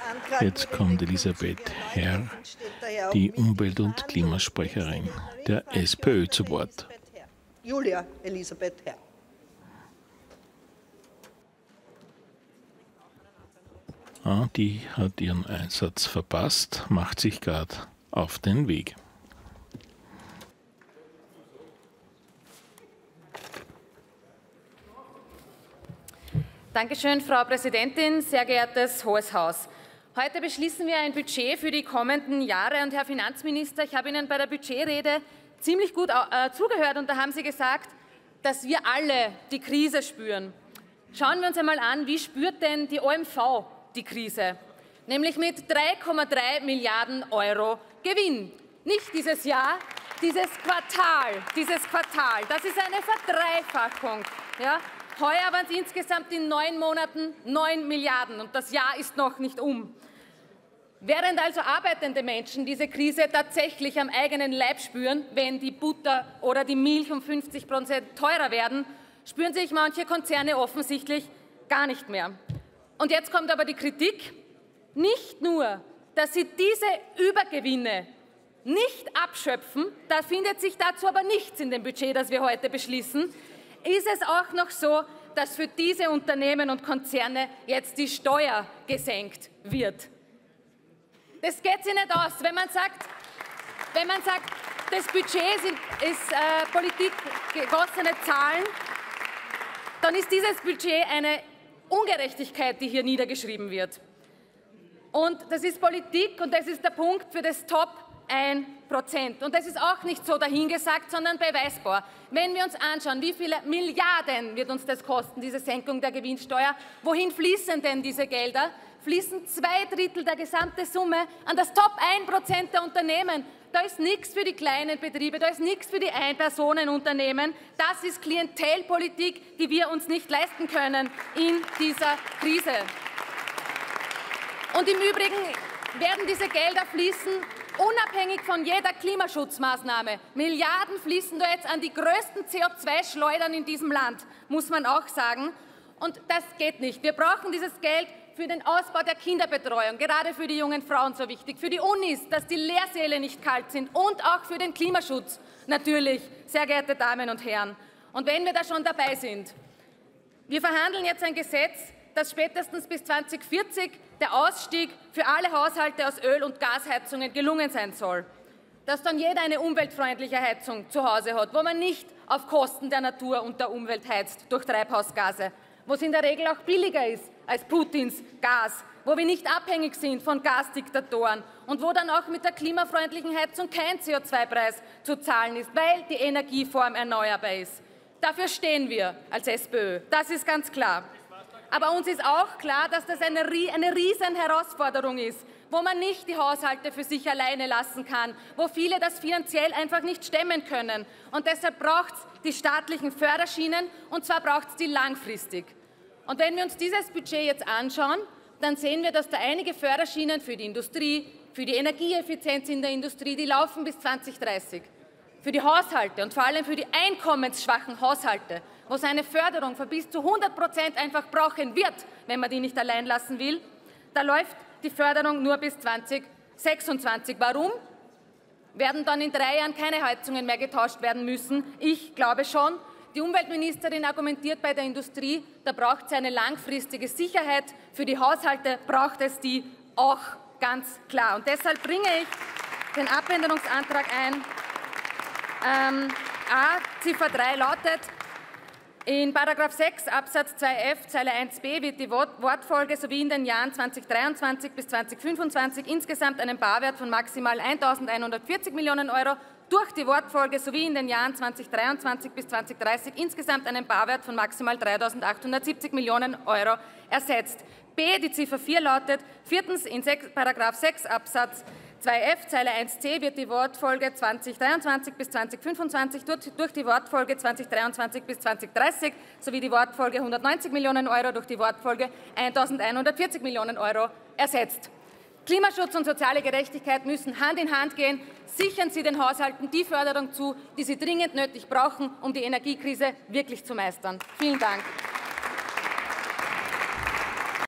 Jetzt kommt Elisabeth Herr, die Umwelt- und Klimasprecherin der SPÖ, zu Wort. Julia Elisabeth Herr. Die hat ihren Einsatz verpasst, macht sich gerade auf den Weg. Dankeschön, Frau Präsidentin, sehr geehrtes Hohes Haus. Heute beschließen wir ein Budget für die kommenden Jahre. Und Herr Finanzminister, ich habe Ihnen bei der Budgetrede ziemlich gut zugehört, und da haben Sie gesagt, dass wir alle die Krise spüren. Schauen wir uns einmal an, wie spürt denn die OMV die Krise? Nämlich mit 3,3 Milliarden Euro Gewinn. Nicht dieses Jahr, dieses Quartal. Das ist eine Verdreifachung. Ja? Heuer waren es insgesamt in 9 Monaten 9 Milliarden, und das Jahr ist noch nicht um. Während also arbeitende Menschen diese Krise tatsächlich am eigenen Leib spüren, wenn die Butter oder die Milch um 50% teurer werden, spüren sich manche Konzerne offensichtlich gar nicht mehr. Und jetzt kommt aber die Kritik. Nicht nur, dass sie diese Übergewinne nicht abschöpfen, da findet sich dazu aber nichts in dem Budget, das wir heute beschließen, ist es auch noch so, dass für diese Unternehmen und Konzerne jetzt die Steuer gesenkt wird. Das geht sich nicht aus. Wenn man sagt, das Budget ist Politik gegossene Zahlen, dann ist dieses Budget eine Ungerechtigkeit, die hier niedergeschrieben wird. Und das ist Politik, und das ist der Punkt für das Top 1%. Und das ist auch nicht so dahingesagt, sondern beweisbar. Wenn wir uns anschauen, wie viele Milliarden wird uns das kosten, diese Senkung der Gewinnsteuer, wohin fließen denn diese Gelder? Fließen 2/3 der gesamten Summe an das Top 1% der Unternehmen. Da ist nichts für die kleinen Betriebe, da ist nichts für die Ein-Personen-Unternehmen. Das ist Klientelpolitik, die wir uns nicht leisten können in dieser Krise. Und im Übrigen werden diese Gelder fließen, unabhängig von jeder Klimaschutzmaßnahme. Milliarden fließen da jetzt an die größten CO2-Schleudern in diesem Land, muss man auch sagen. Und das geht nicht. Wir brauchen dieses Geld für den Ausbau der Kinderbetreuung, gerade für die jungen Frauen so wichtig, für die Unis, dass die Lehrsäle nicht kalt sind, und auch für den Klimaschutz natürlich, sehr geehrte Damen und Herren. Und wenn wir da schon dabei sind, wir verhandeln jetzt ein Gesetz, dass spätestens bis 2040 der Ausstieg für alle Haushalte aus Öl- und Gasheizungen gelungen sein soll. Dass dann jeder eine umweltfreundliche Heizung zu Hause hat, wo man nicht auf Kosten der Natur und der Umwelt heizt durch Treibhausgase, wo es in der Regel auch billiger ist als Putins Gas, wo wir nicht abhängig sind von Gasdiktatoren und wo dann auch mit der klimafreundlichen Heizung kein CO2-Preis zu zahlen ist, weil die Energieform erneuerbar ist. Dafür stehen wir als SPÖ, das ist ganz klar. Aber uns ist auch klar, dass das eine riesen Herausforderung ist, wo man nicht die Haushalte für sich alleine lassen kann, wo viele das finanziell einfach nicht stemmen können. Und deshalb braucht es die staatlichen Förderschienen, und zwar braucht es die langfristig. Und wenn wir uns dieses Budget jetzt anschauen, dann sehen wir, dass da einige Förderschienen für die Industrie, für die Energieeffizienz in der Industrie, die laufen bis 2030. Für die Haushalte und vor allem für die einkommensschwachen Haushalte, wo es eine Förderung von bis zu 100% einfach brauchen wird, wenn man die nicht allein lassen will, da läuft die Förderung nur bis 2026. Warum? Werden dann in 3 Jahren keine Heizungen mehr getauscht werden müssen? Ich glaube schon. Die Umweltministerin argumentiert bei der Industrie, da braucht es eine langfristige Sicherheit. Für die Haushalte braucht es die auch ganz klar. Und deshalb bringe ich den Abänderungsantrag ein. Ziffer 3 lautet: In § 6 Absatz 2f Zeile 1b wird die Wortfolge sowie in den Jahren 2023 bis 2025 insgesamt einen Barwert von maximal 1.140 Millionen Euro durch die Wortfolge sowie in den Jahren 2023 bis 2030 insgesamt einen Barwert von maximal 3.870 Millionen Euro ersetzt. B. Die Ziffer 4 lautet: Viertens, in § 6 Absatz 2f Zeile 1c wird die Wortfolge 2023 bis 2025 durch die Wortfolge 2023 bis 2030 sowie die Wortfolge 190 Millionen Euro durch die Wortfolge 1.140 Millionen Euro ersetzt. Klimaschutz und soziale Gerechtigkeit müssen Hand in Hand gehen. Sichern Sie den Haushalten die Förderung zu, die sie dringend nötig brauchen, um die Energiekrise wirklich zu meistern. Vielen Dank.